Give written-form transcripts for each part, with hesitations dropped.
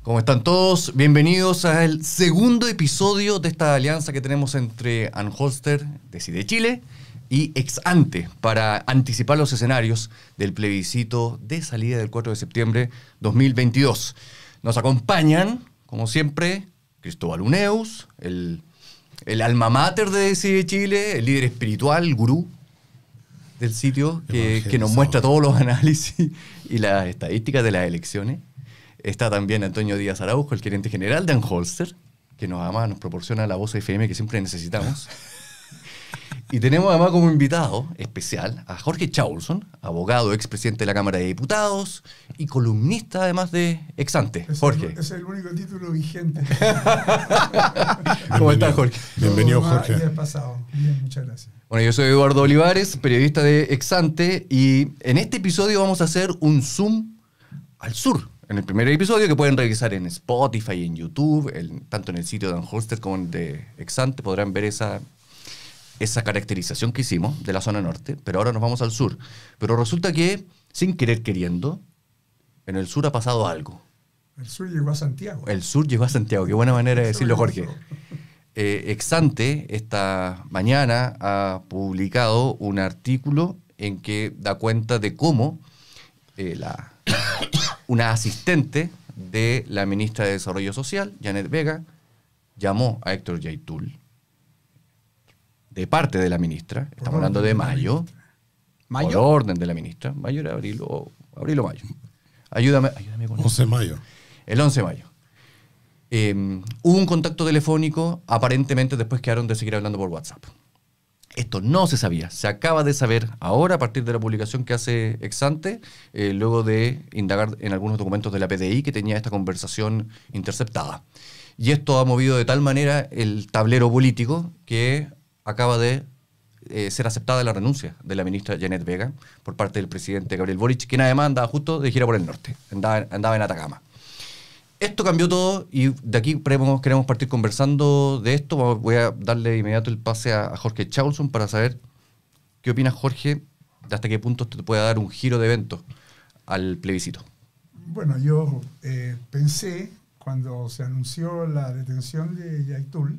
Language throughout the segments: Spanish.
¿Cómo están todos? Bienvenidos al segundo episodio de esta alianza que tenemos entre Anholster, Decide Chile, y Exante para anticipar los escenarios del plebiscito de salida del 4 de septiembre 2022. Nos acompañan, como siempre, Cristóbal Uneus, el alma mater de Decide Chile, el líder espiritual, el gurú del sitio, que nos muestra todos los análisis y las estadísticas de las elecciones. Está también Antonio Díaz Araujo, el gerente general de Anholster, que nos proporciona la voz FM que siempre necesitamos. Y tenemos además como invitado especial a Jorge Chaulson, abogado, expresidente de la Cámara de Diputados y columnista además de Exante. Jorge. Es el único título vigente. ¿Cómo estás, Jorge? Bienvenido, Jorge. Bien, muchas gracias. Bueno, yo soy Eduardo Olivares, periodista de Exante, y en este episodio vamos a hacer un zoom al sur. En el primer episodio, que pueden revisar en Spotify y en YouTube, tanto en el sitio de Anholster como en el de Exante, podrán ver esa caracterización que hicimos de la zona norte, pero ahora nos vamos al sur. Pero resulta que, sin querer queriendo, en el sur ha pasado algo. El sur llegó a Santiago. El sur llegó a Santiago, qué buena manera de decirlo, Jorge. Exante esta mañana ha publicado un artículo en que da cuenta de cómo una asistente de la ministra de Desarrollo Social, Janet Vega, llamó a Héctor Yaitul de parte de la ministra, estamos hablando de mayo, por orden de la ministra, mayo era abril o mayo. Ayúdame con 11 de mayo. El 11 de mayo. Hubo un contacto telefónico, aparentemente después quedaron de seguir hablando por WhatsApp. Esto no se sabía, se acaba de saber ahora a partir de la publicación que hace Exante, luego de indagar en algunos documentos de la PDI que tenía esta conversación interceptada. Y esto ha movido de tal manera el tablero político que acaba de ser aceptada la renuncia de la ministra Janet Vega por parte del presidente Gabriel Boric, quien además andaba justo de gira por el norte, andaba en Atacama. Esto cambió todo y de aquí queremos partir conversando de esto. Voy a darle de inmediato el pase a Jorge Chaulson para saber qué opinas, Jorge, de hasta qué punto te puede dar un giro de evento al plebiscito. Bueno, yo pensé, cuando se anunció la detención de Yaitul,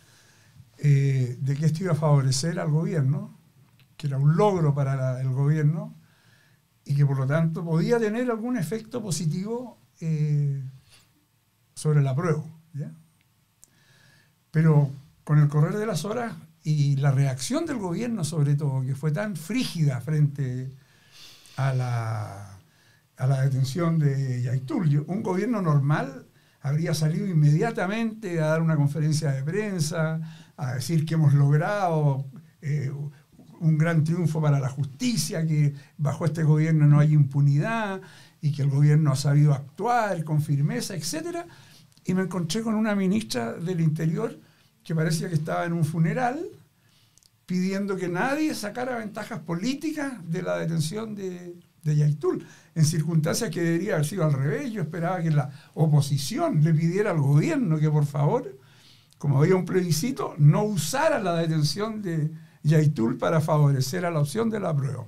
de que esto iba a favorecer al gobierno, que era un logro para el gobierno y que por lo tanto podía tener algún efecto positivo sobre el apruebo, ¿ya? Pero con el correr de las horas y la reacción del gobierno, sobre todo, que fue tan frígida frente a la detención de Yaitul, un gobierno normal habría salido inmediatamente a dar una conferencia de prensa, a decir que hemos logrado un gran triunfo para la justicia, que bajo este gobierno no hay impunidad y que el gobierno ha sabido actuar con firmeza, etc. Y me encontré con una ministra del Interior que parecía que estaba en un funeral pidiendo que nadie sacara ventajas políticas de la detención de Yaitul, en circunstancias que debería haber sido al revés. Yo esperaba que la oposición le pidiera al gobierno que por favor, como había un plebiscito, no usara la detención de Yaitul para favorecer a la opción del apruebo.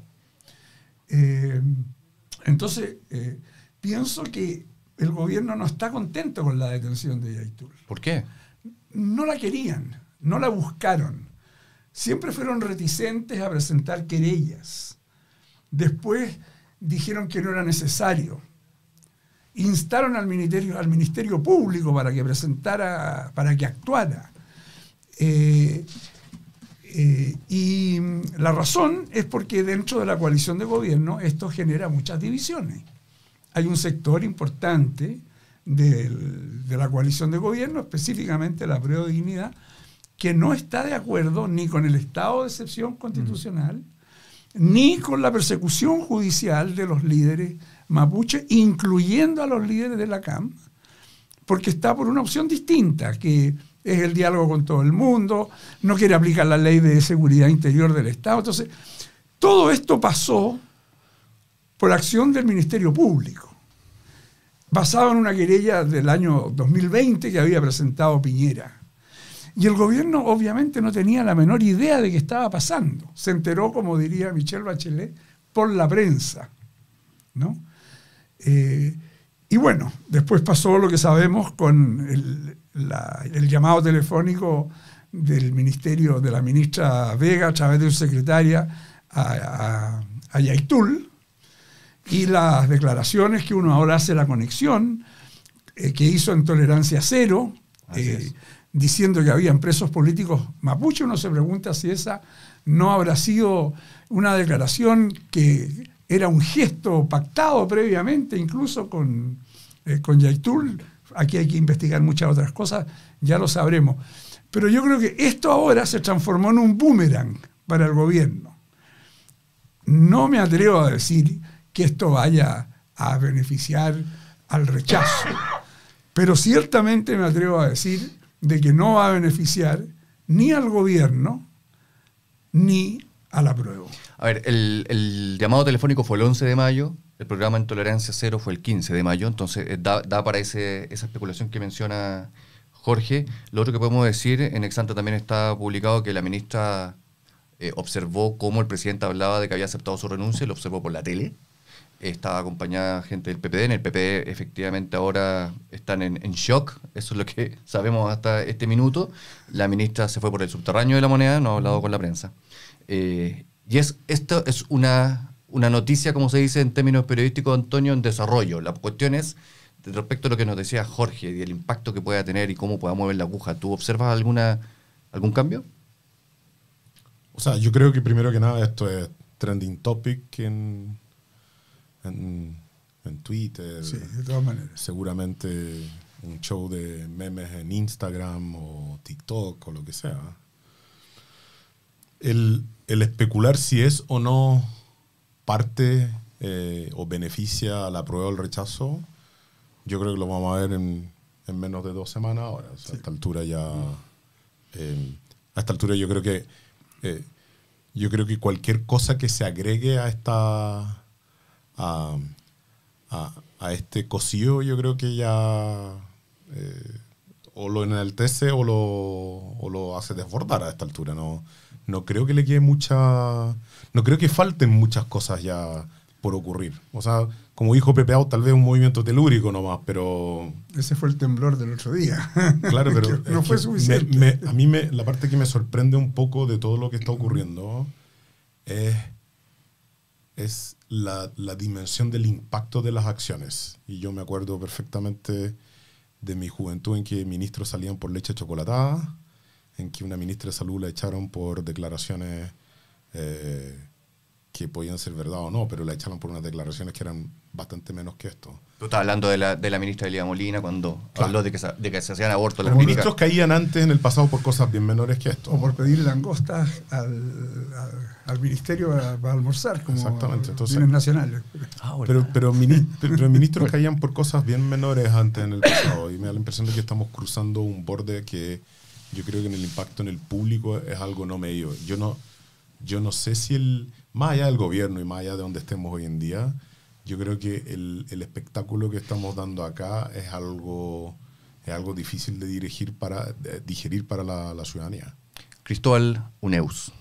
Entonces, pienso que el gobierno no está contento con la detención de Yaitul. ¿Por qué? No la querían, no la buscaron. Siempre fueron reticentes a presentar querellas. Después dijeron que no era necesario. Instaron al Ministerio Público para que presentara, para que actuara. Y la razón es porque dentro de la coalición de gobierno esto genera muchas divisiones. Hay un sector importante de la coalición de gobierno, específicamente la Apruebo Dignidad, que no está de acuerdo ni con el estado de excepción constitucional, ni con la persecución judicial de los líderes mapuche, incluyendo a los líderes de la CAM, porque está por una opción distinta, que es el diálogo con todo el mundo, no quiere aplicar la ley de seguridad interior del Estado. Entonces, todo esto pasó por acción del Ministerio Público, basado en una querella del año 2020 que había presentado Piñera. Y el gobierno obviamente no tenía la menor idea de qué estaba pasando. Se enteró, como diría Michelle Bachelet, por la prensa, ¿no? Y bueno, después pasó lo que sabemos con el llamado telefónico del ministerio, de la ministra Vega, a través de su secretaria, a Yaitul, y las declaraciones que uno ahora hace la conexión, que hizo en Tolerancia Cero, diciendo que habían presos políticos mapuche. Uno se pregunta si esa no habrá sido una declaración que era un gesto pactado previamente, incluso con Yaitul. Aquí hay que investigar muchas otras cosas, ya lo sabremos. Pero yo creo que esto ahora se transformó en un boomerang para el gobierno. No me atrevo a decir que esto vaya a beneficiar al rechazo, pero ciertamente me atrevo a decir de que no va a beneficiar ni al gobierno ni al apruebo. A ver, el llamado telefónico fue el 11 de mayo, el programa en Tolerancia Cero fue el 15 de mayo, entonces da para esa especulación que menciona Jorge. Lo otro que podemos decir, en Exanta también está publicado que la ministra observó cómo el presidente hablaba de que había aceptado su renuncia, lo observó por la tele. Estaba acompañada gente del PPD. En el PPD efectivamente ahora están en shock, eso es lo que sabemos hasta este minuto. La ministra se fue por el subterráneo de la moneda, no ha hablado con la prensa. Esto es una noticia, como se dice en términos periodísticos, Antonio, en desarrollo. La cuestión es, respecto a lo que nos decía Jorge, y el impacto que pueda tener y cómo pueda mover la aguja, ¿tú observas algún cambio? O sea, yo creo que primero que nada esto es trending topic en Twitter. Sí, de todas maneras. Seguramente un show de memes en Instagram o TikTok o lo que sea. El especular si es o no parte o beneficia a la prueba o el rechazo, yo creo que lo vamos a ver en menos de 2 semanas ahora. O sea, sí. A esta altura ya... a esta altura yo creo que cualquier cosa que se agregue a este cocido, yo creo que ya o lo enaltece o lo hace desbordar a esta altura. No creo que le quede no creo que falten muchas cosas ya por ocurrir. O sea, como dijo Pepe Out, tal vez un movimiento telúrico nomás, pero... Ese fue el temblor del otro día. Claro, pero no fue suficiente. A mí la parte que me sorprende un poco de todo lo que está ocurriendo es la dimensión del impacto de las acciones. Y yo me acuerdo perfectamente de mi juventud en que ministros salían por leche chocolatada, en que una ministra de salud la echaron por declaraciones que podían ser verdad o no, pero la echaron por unas declaraciones que eran bastante menos que esto. Tú estás hablando de la ministra Elida Molina cuando habló de que se hacían abortos. Los ministros caían antes en el pasado por cosas bien menores que esto. O por pedir langostas al ministerio para almorzar, como exactamente. Entonces, bienes nacionales. Pero ministros caían por cosas bien menores antes en el pasado, y me da la impresión de que estamos cruzando un borde que yo creo que en el impacto en el público es algo no medido. Yo no sé si más allá del gobierno y más allá de donde estemos hoy en día, yo creo que el espectáculo que estamos dando acá es algo difícil de digerir para la ciudadanía. Cristóbal Uneus.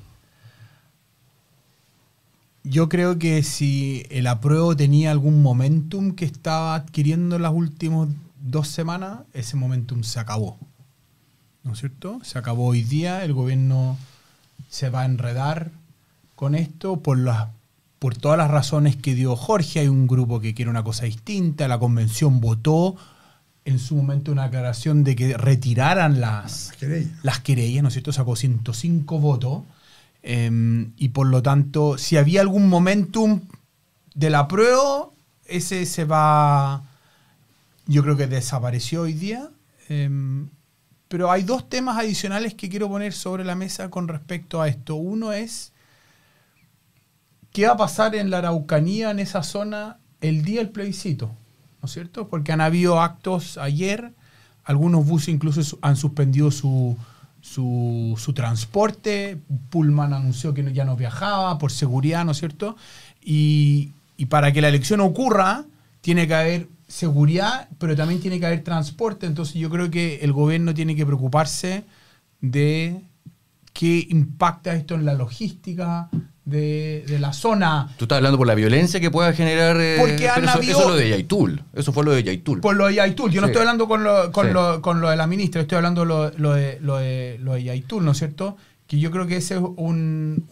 Yo creo que si el apruebo tenía algún momentum que estaba adquiriendo en las últimas 2 semanas, ese momentum se acabó. ¿No es cierto? Se acabó hoy día, el gobierno se va a enredar con esto por todas las razones que dio Jorge. Hay un grupo que quiere una cosa distinta, la convención votó en su momento una aclaración de que retiraran las querellas, ¿no es cierto? Sacó 105 votos, y por lo tanto, si había algún momentum del apruebo, ese se va, yo creo que desapareció hoy día. Pero hay 2 temas adicionales que quiero poner sobre la mesa con respecto a esto. Uno es, ¿qué va a pasar en la Araucanía, en esa zona, el día del plebiscito? ¿No es cierto? Porque han habido actos ayer, algunos buses incluso han suspendido su transporte, Pullman anunció que ya no viajaba por seguridad, ¿no es cierto? Y para que la elección ocurra, tiene que haber seguridad, pero también tiene que haber transporte. Entonces yo creo que el gobierno tiene que preocuparse de qué impacta esto en la logística de la zona. Tú estás hablando por la violencia que pueda generar. Porque han eso, habido- eso es lo de Yaitul. Eso fue lo de Yaitul. Por lo de Yaitul. Yo no Sí. estoy hablando con Sí. lo de la ministra, estoy hablando lo de Yaitul, ¿no es cierto? Que yo creo que ese es un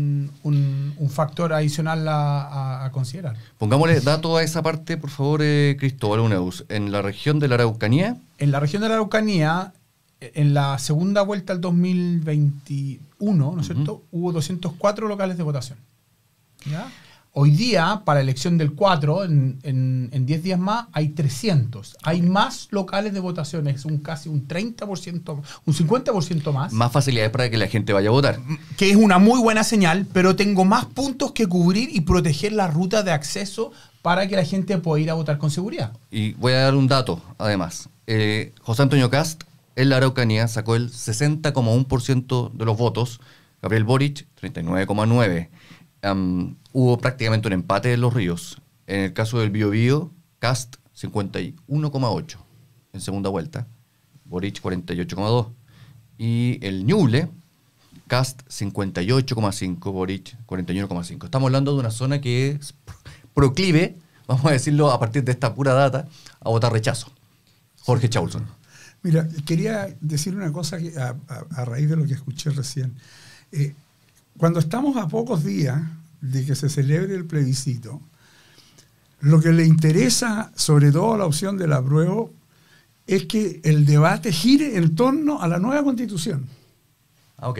factor adicional a considerar. Pongámosle datos a esa parte, por favor, Cristóbal Uneus. En la región de la Araucanía, En la región de la Araucanía, en la segunda vuelta al 2021, ¿no es cierto? Hubo 204 locales de votación. ¿Ya? Hoy día, para la elección del 4, en 10 días más, hay 300. Hay más locales de votación, es casi un 30%, un 50% más facilidades para que la gente vaya a votar. que es una muy buena señal, pero tengo más puntos que cubrir y proteger la ruta de acceso para que la gente pueda ir a votar con seguridad. Y voy a dar un dato, además. José Antonio Cast, en la Araucanía, sacó el 60,1% de los votos. Gabriel Boric, 39,9%. Hubo prácticamente un empate en Los Ríos. En el caso del Biobío, Cast, 51,8% en segunda vuelta. Boric, 48,2%. Y el Ñuble, Cast, 58,5%. Boric, 41,5%. Estamos hablando de una zona que es proclive, vamos a decirlo a partir de esta pura data, a votar rechazo. Jorge Chaulson. Mira, quería decir una cosa a raíz de lo que escuché recién. Cuando estamos a pocos días de que se celebre el plebiscito, lo que le interesa, sobre todo a la opción del apruebo, es que el debate gire en torno a la nueva Constitución. Ok.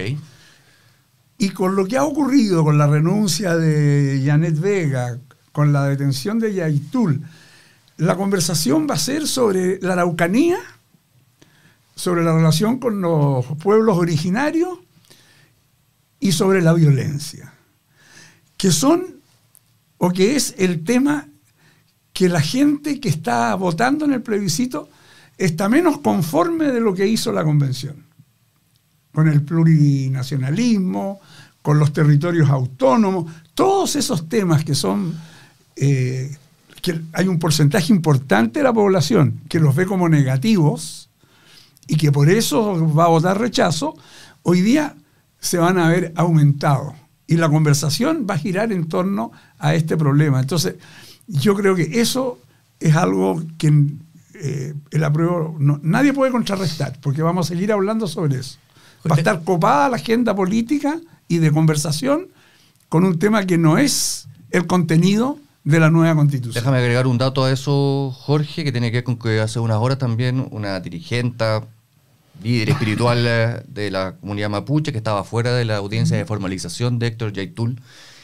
Y con lo que ha ocurrido con la renuncia de Janet Vega, con la detención de Yaitul, la conversación va a ser sobre la Araucanía, sobre la relación con los pueblos originarios y sobre la violencia, que son o que es el tema que la gente que está votando en el plebiscito está menos conforme de lo que hizo la convención, con el plurinacionalismo, con los territorios autónomos, todos esos temas que son, que hay un porcentaje importante de la población que los ve como negativos y que por eso va a votar rechazo, hoy día se van a ver aumentados. Y la conversación va a girar en torno a este problema. Entonces, yo creo que eso es algo que el apruebo nadie puede contrarrestar, porque vamos a seguir hablando sobre eso. Va a estar copada la agenda política y de conversación con un tema que no es el contenido de la nueva Constitución. Déjame agregar un dato a eso, Jorge, que tiene que ver con que hace unas horas también una dirigente, líder espiritual de la comunidad mapuche, que estaba fuera de la audiencia de formalización de Héctor Yaitul,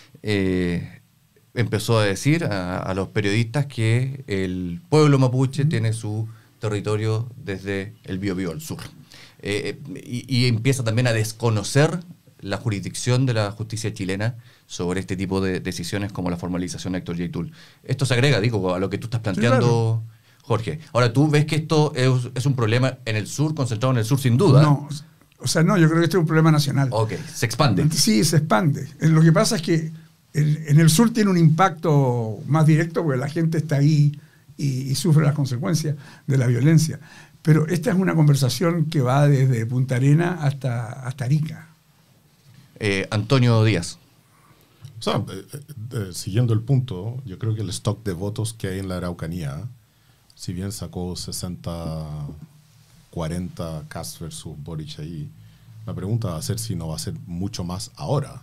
empezó a decir a los periodistas que el pueblo mapuche tiene su territorio desde el Biobío al sur. Y empieza también a desconocer la jurisdicción de la justicia chilena sobre este tipo de decisiones como la formalización de Héctor Yaitul. Esto se agrega, digo, a lo que tú estás planteando, sí, claro, Jorge. Ahora, ¿tú ves que esto es un problema en el sur, concentrado en el sur sin duda? No, o sea, no, yo creo que este es un problema nacional. Ok, se expande. Sí, se expande. Lo que pasa es que en el sur tiene un impacto más directo porque la gente está ahí y sufre las consecuencias de la violencia. Pero esta es una conversación que va desde Punta Arenas hasta Arica. Antonio Díaz. O sea, siguiendo el punto, yo creo que el stock de votos que hay en la Araucanía, si bien sacó 60-40 Cast versus Boric ahí, la pregunta va a ser si no va a ser mucho más ahora.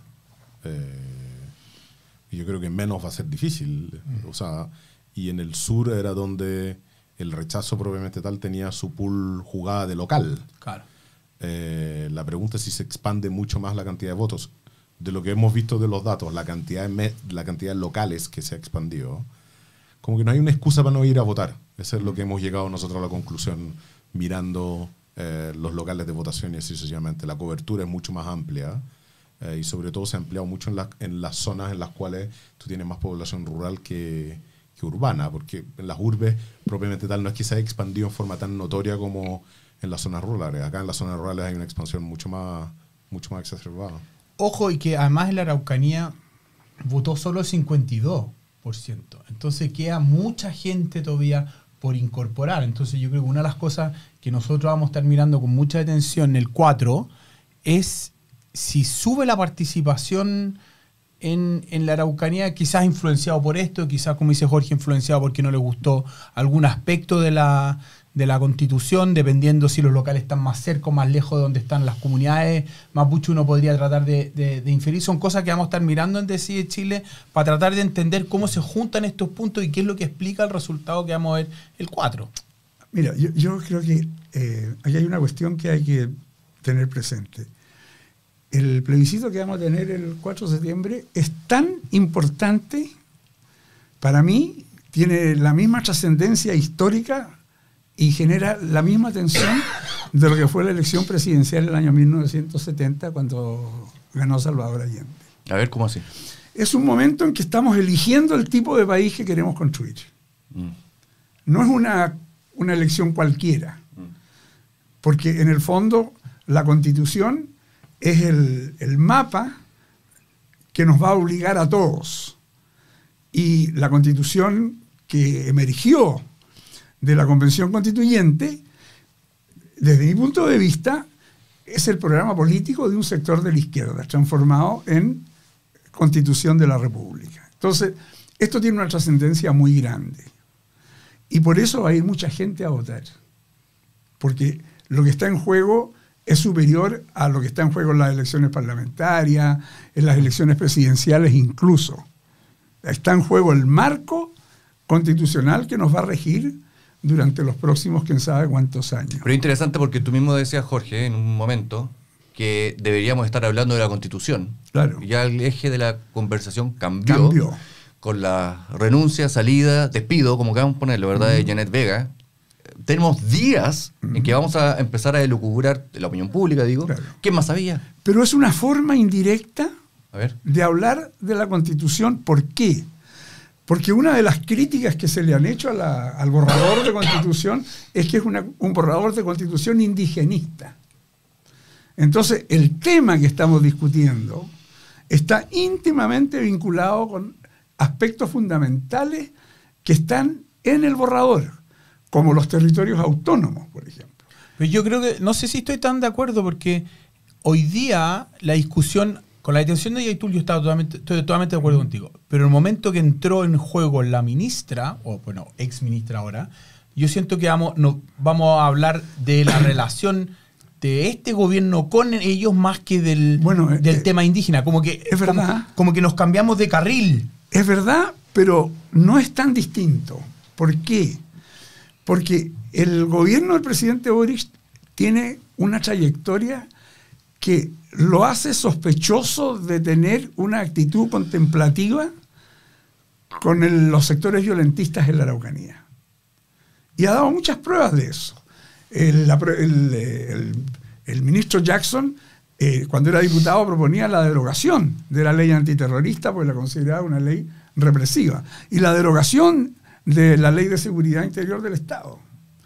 Y yo creo que menos va a ser difícil. O sea, y en el sur era donde el rechazo propiamente tal tenía su pool jugada de local. Claro. La pregunta es si se expande mucho más la cantidad de votos. De lo que hemos visto de los datos, la cantidad de locales que se ha expandido, como que no hay una excusa para no ir a votar. Eso es lo que hemos llegado nosotros a la conclusión, mirando los locales de votación y así sucesivamente. La cobertura es mucho más amplia y sobre todo se ha ampliado mucho en las zonas en las cuales tú tienes más población rural que urbana, porque en las urbes propiamente tal no es que se haya expandido en forma tan notoria como en las zonas rurales. Acá en las zonas rurales hay una expansión mucho más exacerbada. Ojo, y que además en la Araucanía votó solo el 52%. Entonces queda mucha gente todavía por incorporar. Entonces yo creo que una de las cosas que nosotros vamos a estar mirando con mucha atención en el 4 es si sube la participación en la Araucanía, quizás influenciado por esto, quizás, como dice Jorge, influenciado porque no le gustó algún aspecto de la Constitución, dependiendo si los locales están más cerca o más lejos de donde están las comunidades mapuche, uno podría tratar de inferir. Son cosas que vamos a estar mirando en Decide Chile para tratar de entender cómo se juntan estos puntos y qué es lo que explica el resultado que vamos a ver el 4. Mira, yo creo que aquí hay una cuestión que hay que tener presente. El plebiscito que vamos a tener el 4 de septiembre es tan importante, para mí, tiene la misma trascendencia histórica y genera la misma tensión de lo que fue la elección presidencial en el año 1970 cuando ganó Salvador Allende. A ver, ¿cómo así? Es un momento en que estamos eligiendo el tipo de país que queremos construir. No es una elección cualquiera, porque en el fondo la Constitución es el mapa que nos va a obligar a todos. Y la Constitución que emergió de la Convención Constituyente, desde mi punto de vista, es el programa político de un sector de la izquierda, transformado en Constitución de la República. Entonces, esto tiene una trascendencia muy grande. Y por eso va a ir mucha gente a votar. Porque lo que está en juego es superior a lo que está en juego en las elecciones parlamentarias, en las elecciones presidenciales incluso. Está en juego el marco constitucional que nos va a regir durante los próximos quién sabe cuántos años. Pero es interesante porque tú mismo decías, Jorge, en un momento, que deberíamos estar hablando de la Constitución. Claro. Y ya el eje de la conversación cambió. Con la renuncia, salida, despido, como queramos ponerlo, ¿verdad?, de Janet Vega. Tenemos días en que vamos a empezar a elucubrar la opinión pública, digo. Claro. ¿Qué más había? Pero es una forma indirecta A ver. de hablar de la Constitución. ¿Por qué? Porque una de las críticas que se le han hecho al borrador de Constitución es que es un borrador de Constitución indigenista. Entonces, el tema que estamos discutiendo está íntimamente vinculado con aspectos fundamentales que están en el borrador, como los territorios autónomos, por ejemplo. Pero yo creo que, no sé si estoy tan de acuerdo, porque hoy día la discusión, con la detención de Yaitul, yo estoy totalmente de acuerdo contigo, pero el momento que entró en juego la ministra, o bueno, ex ministra ahora, yo siento que vamos a hablar de la relación de este gobierno con ellos más que del tema indígena, como que, es verdad. Como que nos cambiamos de carril. Es verdad, pero no es tan distinto. ¿Por qué? Porque el gobierno del presidente Boric tiene una trayectoria que lo hace sospechoso de tener una actitud contemplativa con los sectores violentistas en la Araucanía. Y ha dado muchas pruebas de eso. El ministro Jackson, cuando era diputado, proponía la derogación de la ley antiterrorista porque la consideraba una ley represiva. Y la derogación de la ley de seguridad interior del Estado.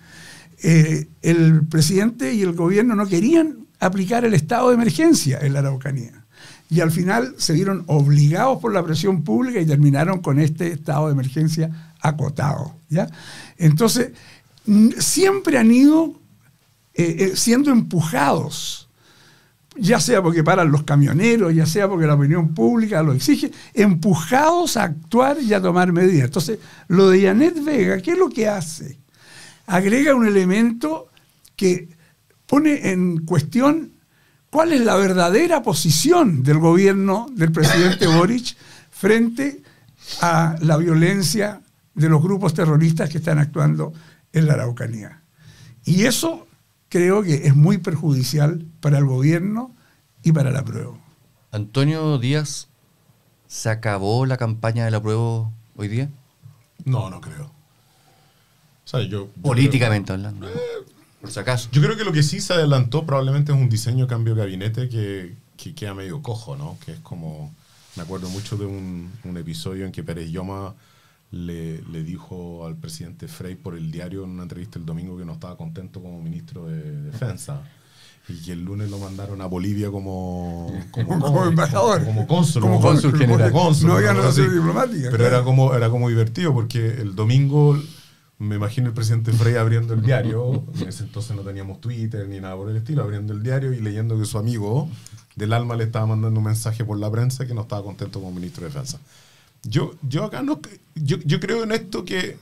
El presidente y el gobierno no querían aplicar el estado de emergencia en la Araucanía. Y al final se vieron obligados por la presión pública y terminaron con este estado de emergencia acotado, ¿ya? Entonces, siempre han ido siendo empujados, ya sea porque paran los camioneros, ya sea porque la opinión pública lo exige, empujados a actuar y a tomar medidas. Entonces, lo de Janet Vega, ¿qué es lo que hace? Agrega un elemento que pone en cuestión cuál es la verdadera posición del gobierno del presidente Boric frente a la violencia de los grupos terroristas que están actuando en la Araucanía. Y eso creo que es muy perjudicial para el gobierno y para la apruebo. Antonio Díaz, ¿se acabó la campaña de la apruebo hoy día? No, no creo. O sea, yo políticamente hablando, por si acaso. Yo creo que lo que sí se adelantó probablemente es un diseño cambio de gabinete que queda medio cojo, ¿no? Que es como, me acuerdo mucho de un episodio en que Pérez Lloma le dijo al presidente Frey por el diario en una entrevista el domingo que no estaba contento como ministro de Defensa. Y que el lunes lo mandaron a Bolivia como embajador, como cónsul general. No había relaciones diplomáticas. Pero claro. era como divertido porque el domingo me imagino el presidente Frey abriendo el diario, en ese entonces no teníamos Twitter ni nada por el estilo, abriendo el diario y leyendo que su amigo del alma le estaba mandando un mensaje por la prensa que no estaba contento como ministro de Defensa. Yo acá no... Yo creo en esto que...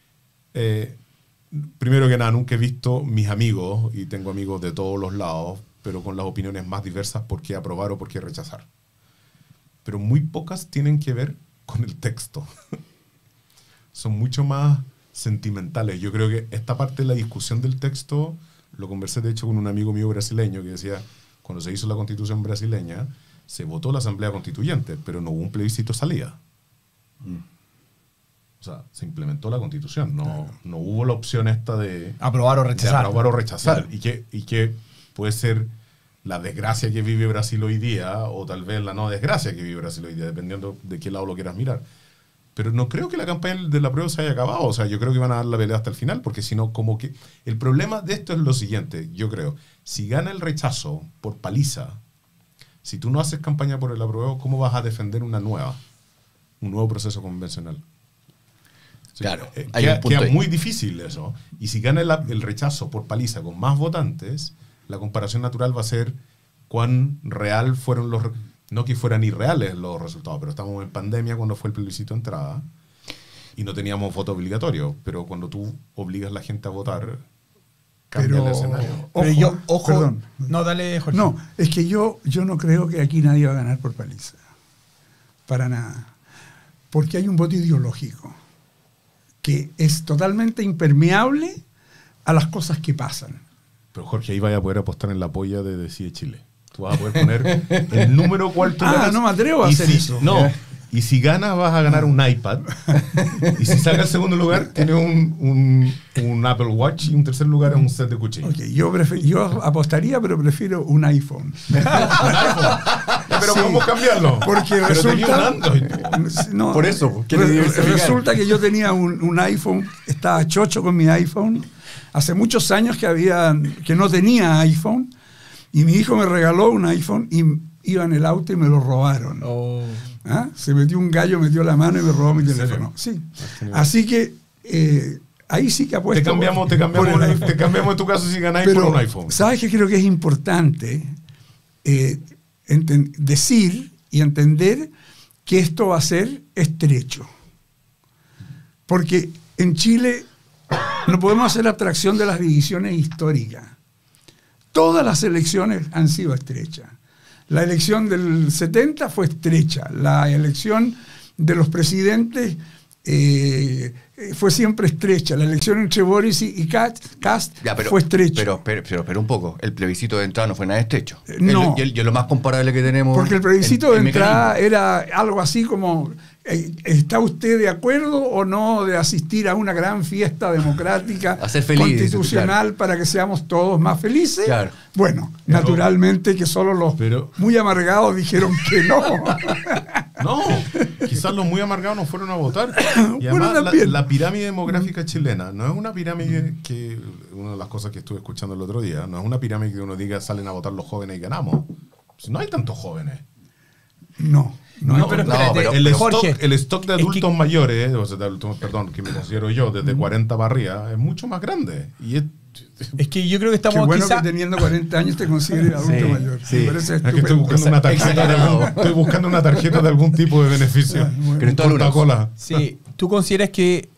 primero que nada, nunca he visto mis amigos, y tengo amigos de todos los lados, pero con las opiniones más diversas por qué aprobar o por qué rechazar. Pero muy pocas tienen que ver con el texto. Son mucho más sentimentales. Yo creo que esta parte de la discusión del texto lo conversé de hecho con un amigo mío brasileño que decía, cuando se hizo la Constitución brasileña, se votó la Asamblea Constituyente, pero no hubo un plebiscito salida. O sea, se implementó la Constitución, no hubo la opción esta de aprobar o rechazar. De aprobar o rechazar. Claro. Y que puede ser la desgracia que vive Brasil hoy día, o tal vez la no desgracia que vive Brasil hoy día, dependiendo de qué lado lo quieras mirar. Pero no creo que la campaña de la prueba se haya acabado. O sea, yo creo que van a dar la pelea hasta el final, porque si no, como que... El problema de esto es lo siguiente, yo creo. Si gana el rechazo por paliza, si tú no haces campaña por el apruebo, ¿cómo vas a defender un nuevo proceso convencional? Sí, claro, hay un punto queda ahí. muy difícil eso. Y si gana el rechazo por paliza con más votantes, la comparación natural va a ser cuán real fueron los... No que fueran irreales los resultados, pero estamos en pandemia cuando fue el plebiscito de entrada y no teníamos voto obligatorio. Pero cuando tú obligas a la gente a votar, cambia el escenario. Ojo. Perdón. No, dale, Jorge. No, es que yo no creo que aquí nadie va a ganar por paliza. Para nada. Porque hay un voto ideológico que es totalmente impermeable a las cosas que pasan. Pero Jorge, ahí vaya a poder apostar en la polla de Decide Chile. Tú vas a poder poner el número cual tú ganas. No me atrevo a hacer eso. No. Y si ganas, vas a ganar un iPad. Y si sacas el segundo lugar, tienes un Apple Watch. Y un tercer lugar es un set de cuchillos. Okay, yo apostaría, pero prefiero un iPhone. Pero Sí. ¿cómo cambiarlo? Porque Pero resulta... tenía un Android. No, Por eso, ¿quieres diversificar? resulta que yo tenía un iPhone, estaba chocho con mi iPhone. Hace muchos años que no tenía iPhone. Y mi hijo me regaló un iPhone y iba en el auto y me lo robaron. Oh. ¿Ah? Se metió un gallo, metió la mano y me robó mi teléfono. Sí. Así que ahí sí que apuesto. Te cambiamos en tu caso si ganáis Pero, por un iPhone. ¿sabes qué creo que es importante? Decir y entender que esto va a ser estrecho. Porque en Chile no podemos hacer abstracción de las divisiones históricas. Todas las elecciones han sido estrechas. La elección del 70 fue estrecha. La elección de los presidentes fue siempre estrecha. La elección entre Boris y Kast fue estrecha. Pero un poco, el plebiscito de entrada no fue nada estrecho. No. Y lo más comparable que tenemos... Porque el plebiscito de entrada mecanismo. era algo así como, ¿está usted de acuerdo o no de asistir a una gran fiesta democrática A ser feliz, constitucional claro. para que seamos todos más felices? Claro. Bueno, naturalmente que solo los muy amargados dijeron que no. No, quizás los muy amargados no fueron a votar. Y Bueno, además también. la pirámide demográfica chilena no es una pirámide que, una de las cosas que estuve escuchando el otro día, no es una pirámide que uno diga salen a votar los jóvenes y ganamos. Pues no hay tantos jóvenes. No, pero espérate, Jorge, el stock de adultos que- mayores, o sea, de adultos, perdón, que me considero yo, desde 40 para arriba, es mucho más grande. Y Es que yo creo que Qué estamos bueno quizá... que teniendo 40 años te consideres adulto Sí, mayor. sí. Me parece es que estoy estupendo. buscando una tarjeta Exagerado. estoy buscando una tarjeta de algún tipo de beneficio. Cristóbal Unos. Coca-Cola. Sí, ¿tú consideras que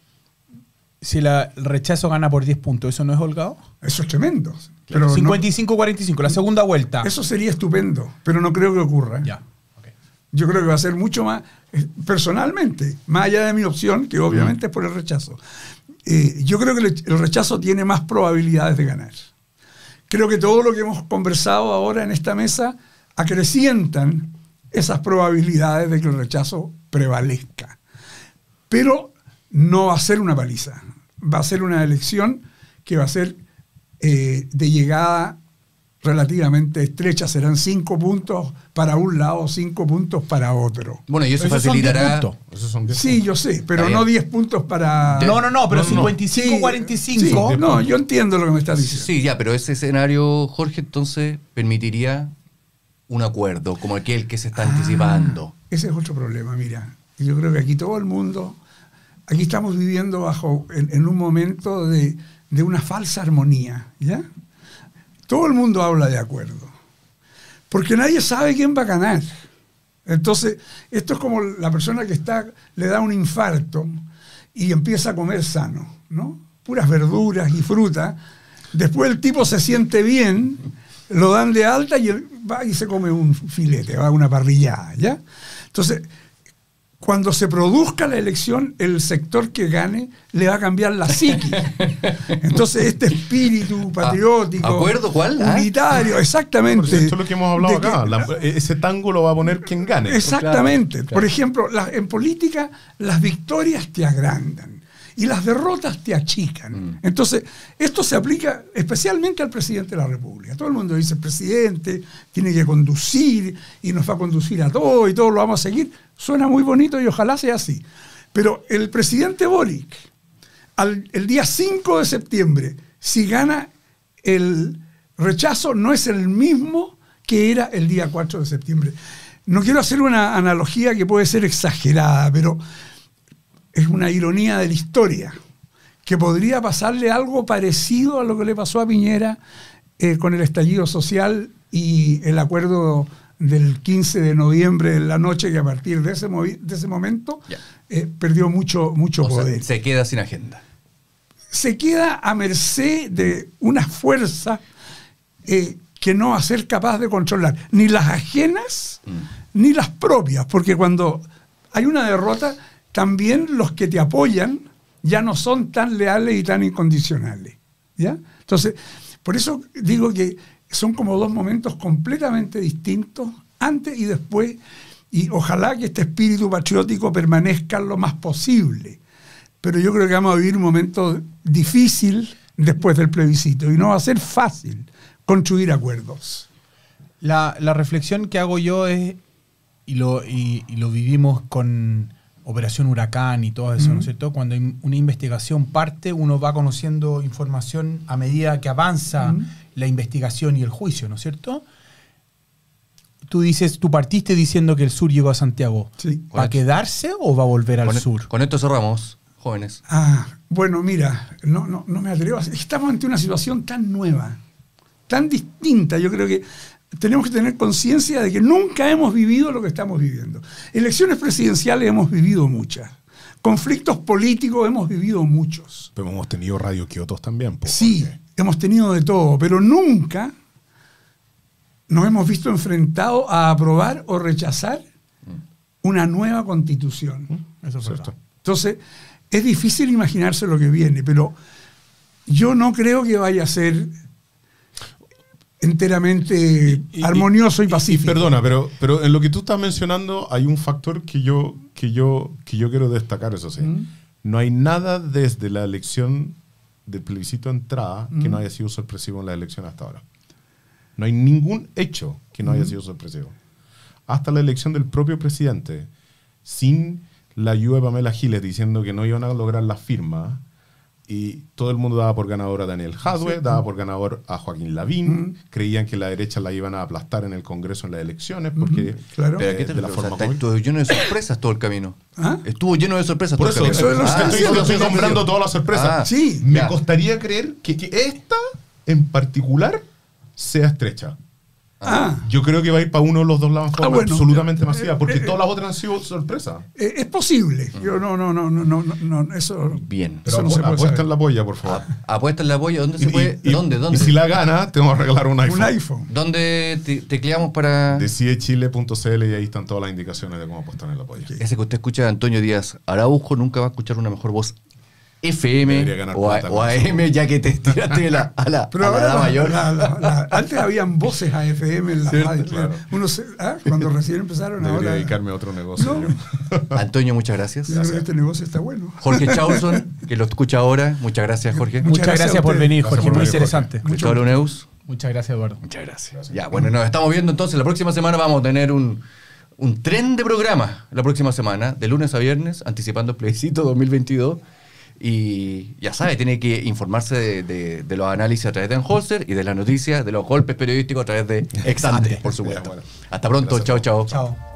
si el rechazo gana por 10 puntos, eso no es holgado? Eso es tremendo. Pero no- 55-45, la segunda vuelta. eso sería estupendo, pero no creo que ocurra. Ya. ok. Yo creo que va a ser mucho más, personalmente, más allá de mi opción, que obviamente es por el rechazo. Yo creo que el rechazo tiene más probabilidades de ganar. Creo que todo lo que hemos conversado ahora en esta mesa acrecientan esas probabilidades de que el rechazo prevalezca. Pero no va a ser una paliza. Va a ser una elección que va a ser de llegada relativamente estrecha. Serán 5 puntos para un lado, 5 puntos para otro. Bueno, y eso Esos son 10 facilitará... puntos. Esos son 10 Sí, puntos. yo sé, pero Está no bien. 10 puntos para... No, pero No, no. 55-45. Sí, no, yo entiendo lo que me estás diciendo. Sí, ya, pero ese escenario, Jorge, entonces permitiría un acuerdo como aquel que se está anticipando. Ese es otro problema, mira. Yo creo que aquí todo el mundo, aquí estamos viviendo en un momento de una falsa armonía, ¿ya? Todo el mundo habla de acuerdo, Porque nadie sabe quién va a ganar. Entonces, esto es como la persona que le da un infarto y empieza a comer sano, ¿no? Puras verduras y fruta. Después el tipo se siente bien, lo dan de alta y va y se come un filete, va a una parrillada, ¿ya? Entonces, cuando se produzca la elección, el sector que gane le va a cambiar la psique. Entonces, este espíritu patriótico, ¿acuerdo cuál? unitario, exactamente. Por esto es lo que hemos hablado acá. Ese tango lo va a poner quien gane. Exactamente. Claro. Por ejemplo, en política, las victorias te agrandan y las derrotas te achican. Entonces, esto se aplica especialmente al presidente de la República. Todo el mundo dice, el presidente tiene que conducir y nos va a conducir a todos y todos lo vamos a seguir. Suena muy bonito y ojalá sea así. Pero el presidente Boric, el día 5 de septiembre, si gana, el rechazo no es el mismo que era el día 4 de septiembre. No quiero hacer una analogía que puede ser exagerada, pero es una ironía de la historia, que podría pasarle algo parecido a lo que le pasó a Piñera con el estallido social y el acuerdo del 15 de noviembre en la noche, que a partir de ese momento perdió mucho poder. Se queda sin agenda. Se queda a merced de una fuerza que no va a ser capaz de controlar ni las ajenas ni las propias, porque cuando hay una derrota, también los que te apoyan ya no son tan leales y tan incondicionales, ¿ya? Entonces, por eso digo que son como dos momentos completamente distintos, antes y después, y ojalá que este espíritu patriótico permanezca lo más posible. Pero yo creo que vamos a vivir un momento difícil después del plebiscito, y no va a ser fácil construir acuerdos. La reflexión que hago yo es, y lo vivimos con Operación Huracán y todo eso, ¿no es cierto? Cuando una investigación parte, uno va conociendo información a medida que avanza la investigación y el juicio, ¿no es cierto? Tú partiste diciendo que el sur llegó a Santiago. Sí. ¿Va a quedarse o va a volver al sur? Con esto cerramos, jóvenes. Bueno, mira, no me atrevo a decir. Estamos ante una situación tan nueva, tan distinta. Yo creo que tenemos que tener conciencia de que nunca hemos vivido lo que estamos viviendo. Elecciones presidenciales hemos vivido muchas. Conflictos políticos hemos vivido muchos. Pero hemos tenido Radio Quiotos también. Sí, hemos tenido de todo, pero nunca nos hemos visto enfrentados a aprobar o rechazar una nueva constitución. Eso es ¿Cierto? Entonces, es difícil imaginarse lo que viene, pero yo no creo que vaya a ser enteramente armonioso y pacífico. Perdona, pero en lo que tú estás mencionando hay un factor que yo quiero destacar, eso sí. No hay nada desde la elección del plebiscito de entrada que no haya sido sorpresivo en la elección hasta ahora. No hay ningún hecho que no haya sido sorpresivo. Hasta la elección del propio presidente, sin la ayuda de Pamela Giles diciendo que no iban a lograr las firmas, y todo el mundo daba por ganador a Daniel Jadwe, daba por ganador a Joaquín Lavín, creían que la derecha la iban a aplastar en el Congreso en las elecciones, porque claro. Pero ¿qué te de la forma como... estuvo lleno de sorpresas todo el camino. ¿Ah? Estuvo lleno de sorpresas Por todo el eso, camino. estoy nombrando todas las sorpresas. Sí, Me ya. costaría creer que esta en particular sea estrecha. Yo creo que va a ir para uno de los dos lados bueno. absolutamente masiva, porque todas las otras han sido sorpresas. es posible. Yo no, eso. Bien. Pero eso no se puede apuesta saber. en la polla, por favor. Apuesta en la polla. ¿Dónde se puede? ¿Dónde? Y si la gana, te vamos a regalar un iPhone. Un iPhone. ¿Dónde tecleamos para...? Decidechile.cl y ahí están todas las indicaciones de cómo apostar en la polla. Ese que usted escucha de Antonio Díaz Araujo nunca va a escuchar una mejor voz FM Debería ganar o plata con AM, eso. ya que te tiraste a la Pero edad ahora mayor. antes habían voces AFM en la Cierto, radio. claro. Cuando recién empezaron Debería ahora. dedicarme a otro negocio. No. yo. Antonio, muchas gracias. Yo creo que este negocio está bueno. Jorge Chausson, que lo escucha ahora. Muchas gracias, Jorge. Muchas Muchas gracias gracias a por ustedes. venir, Gracias Jorge. por Muy venir, Jorge. interesante. Pablo Neus. Muchas gracias, Eduardo. Muchas gracias. Ya, bueno, nos estamos viendo entonces. La próxima semana vamos a tener un tren de programa. La próxima semana, de lunes a viernes, anticipando el plebiscito 2022. Y ya sabe, tiene que informarse de los análisis a través de Anholster y de las noticias, de los golpes periodísticos a través de Exante, por supuesto. Ya, bueno. Hasta pronto. Gracias, Chao, chao. Chao.